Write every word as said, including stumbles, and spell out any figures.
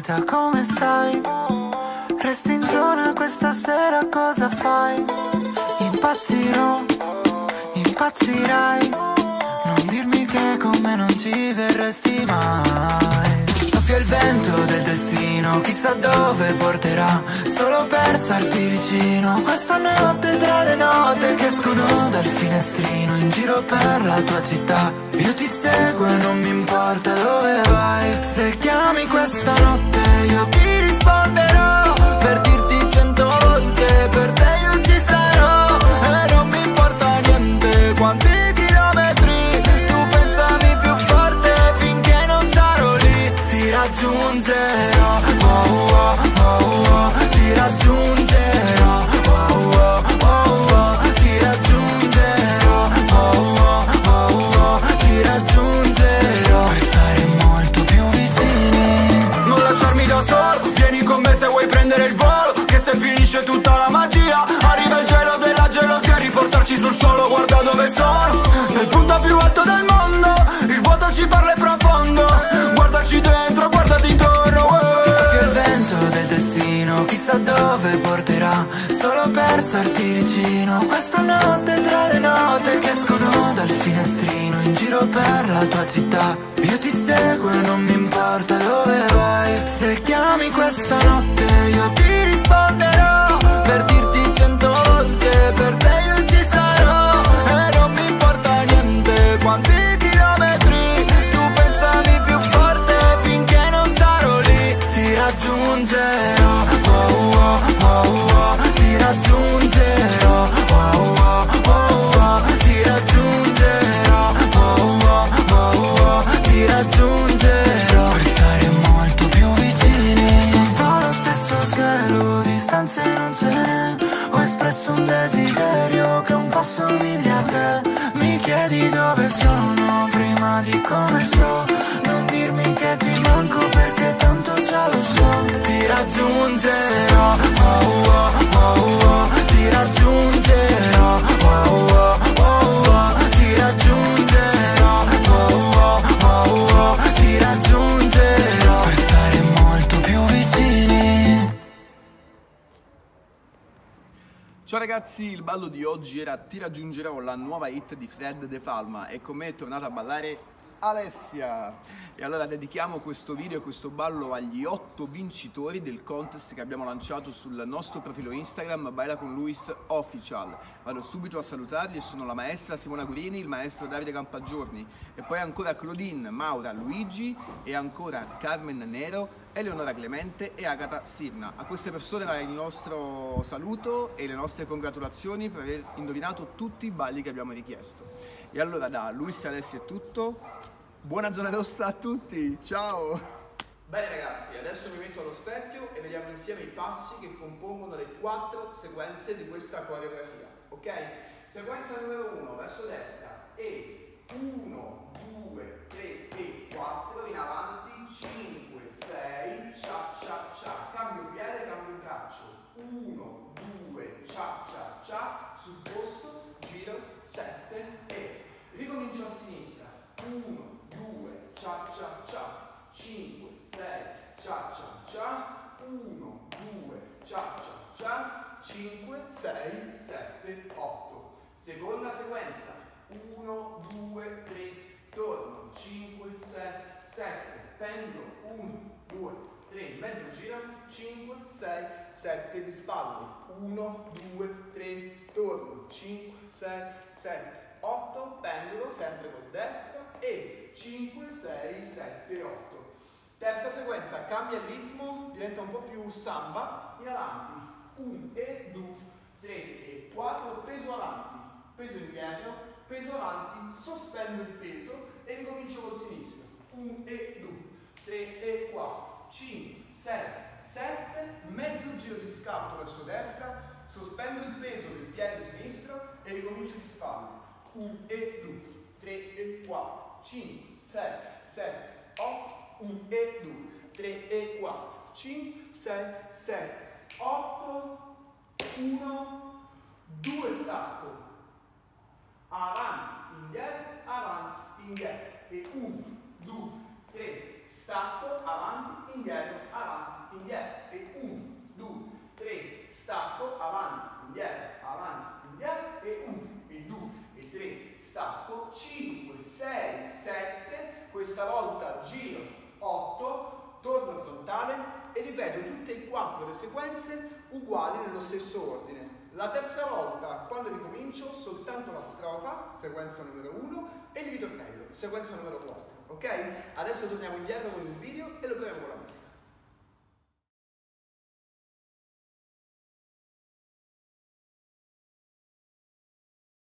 vita, come stai? Resti in zona questa sera, cosa fai? Impazzirò, impazzirai. Non dirmi che con me non ci verresti mai. Soffia il vento del destino, chissà dove porterà, solo per starti vicino. Questa notte tra le note che escono dal finestrino, in giro per la tua città, io ti seguo e non mi importa dove vai. Se chiami questa notte io ti risponderò, per dirti cento volte per te io ci sarò. E non mi importa niente quanti chilometri, tu pensami più forte finché non sarò lì. Ti raggiungerò, oh oh oh oh, ti raggiungerò, oh oh oh oh, ti raggiungerò, oh oh oh oh, ti raggiungerò, per stare molto più vicini. Non lasciarmi da solo, vieni con me se vuoi prendere il volo, che se finisce tutta la magia arriva il gelo della gelosia, riportarci sul suolo, guarda dove sono, nel punto più alto del mondo, il vuoto ci parla e profondo, guardaci dentro, guardati intorno, oh. Soffia il vento del destino, chissà dove porterà, solo per starti vicino. Questa notte tra le note che escono dal finestrino, in giro per la tua città, io ti seguo e non mi importa dove vai. Se chiami questa notte io ti risponderò, per dirti cento volte per te io ci sarò. E non mi importa niente quanti chilometri, tu pensami più forte finché non sarò lì. Ti raggiungerò, oh oh oh oh, ti raggiungerò, oh oh oh oh, ti raggiungerò, oh oh oh oh, ti raggiungerò, per stare molto più vicini. Sotto lo stesso cielo distanze non ce n'è, ho espresso un desiderio che un po' somiglia a te. Mi chiedi dove sono prima di come sto, non dirmi che ti manco perché tanto già lo so. Ti raggiungerò, oh oh oh oh, ti raggiungerò, oh oh oh oh, ti raggiungerò, oh oh oh oh, ti raggiungerò, per stare molto più vicini. Ciao ragazzi, il ballo di oggi era Ti raggiungerò, la nuova hit di Fred De Palma, e con me è tornata a ballare Alessia. E allora dedichiamo questo video e questo ballo agli otto vincitori del contest che abbiamo lanciato sul nostro profilo Instagram Baila con Luis Official. Vado subito a salutarli, e sono la maestra Simona Gurini, il maestro Davide Campagiorni, e poi ancora Claudine, Maura, Luigi, e ancora Carmen Nero, Eleonora Clemente e Agata Sirna. A queste persone va il nostro saluto e le nostre congratulazioni per aver indovinato tutti i balli che abbiamo richiesto. E allora da Luis e Alessia è tutto. Buona zona rossa a tutti, ciao! Bene ragazzi, adesso mi metto allo specchio e vediamo insieme i passi che compongono le quattro sequenze di questa coreografia, ok? Sequenza numero uno, verso destra, e uno, due, tre e quattro, in avanti, cinque, sei, cia cia cia, cambio piede, cambio braccio, uno, due, cia cia cia, sul posto, giro, sette e ricomincio a sinistra, uno, due, cia cia cia, cinque, sei, cia cia cia, uno, due, cia cia cia, cinque, sei, sette, otto. Seconda sequenza, uno, due, tre, torno, cinque, sei, sette, pendolo, uno, due, tre, mezzo giro, cinque, sei, sette di spalle, uno, due, tre, torno, cinque, sei, sette, otto, pendolo, sempre col destro, e cinque, sei, sette, otto. Terza sequenza, cambia il ritmo, diventa un po' più samba, in avanti, uno e due, tre e quattro, peso avanti, peso indietro, peso avanti, sospendo il peso e ricomincio col sinistro, uno e due, tre e quattro, cinque, sei, sette, mezzo giro di scatto verso destra, sospendo il peso del piede sinistro e ricomincio di spalle, uno e due, tre e quattro, cinque, sei, sette, otto, uno e due, tre e quattro, cinque, sei, sette, otto, uno, due, stacco, avanti, indietro, avanti, indietro, e uno, due, tre, stacco, avanti, indietro, avanti, stavolta giro otto, torno frontale e ripeto tutte e quattro le sequenze uguali nello stesso ordine. La terza volta, quando ricomincio, soltanto la strofa, sequenza numero uno, e il ritornello, sequenza numero quattro, ok? Adesso torniamo indietro con il video e lo proviamo con la musica.